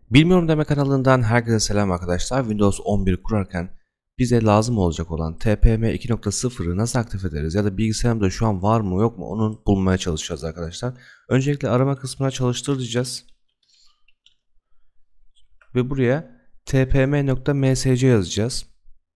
Bilmiyorum deme kanalından herkese selam arkadaşlar. Windows 11 kurarken bize lazım olacak olan TPM 2.0'ı nasıl aktif ederiz ya da bilgisayarımda şu an var mı yok mu onu bulmaya çalışacağız arkadaşlar. Öncelikle arama kısmına çalıştır diyeceğiz. Ve buraya tpm.msc yazacağız.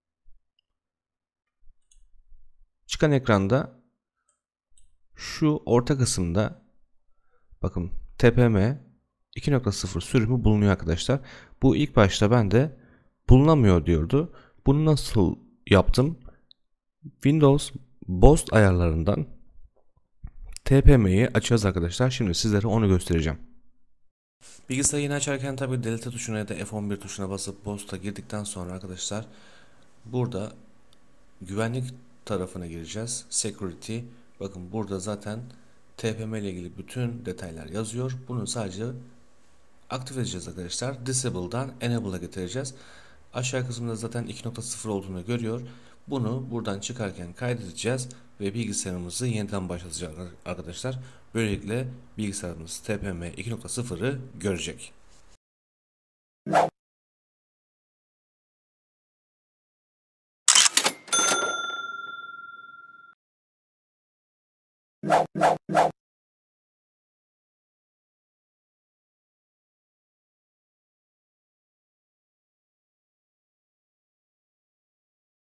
Çıkan ekranda şu orta kısımda bakın tpm 2.0 sürümü bulunuyor arkadaşlar. Bu ilk başta bende bulunamıyor diyordu. Bunu nasıl yaptım? Windows BOST ayarlarından TPM'yi açacağız arkadaşlar. Şimdi sizlere onu göstereceğim. Bilgisayarı yeni açarken tabi delete tuşuna ya da F11 tuşuna basıp BOST'a girdikten sonra arkadaşlar burada güvenlik tarafına gireceğiz. Security. Bakın burada zaten TPM ile ilgili bütün detaylar yazıyor. Bunu sadece aktif edeceğiz arkadaşlar. Disable'dan Enable'a getireceğiz. Aşağı kısmında zaten 2.0 olduğunu görüyor. Bunu buradan çıkarken kaydedeceğiz ve bilgisayarımızı yeniden başlatacağız arkadaşlar. Böylelikle bilgisayarımız TPM 2.0'ı görecek.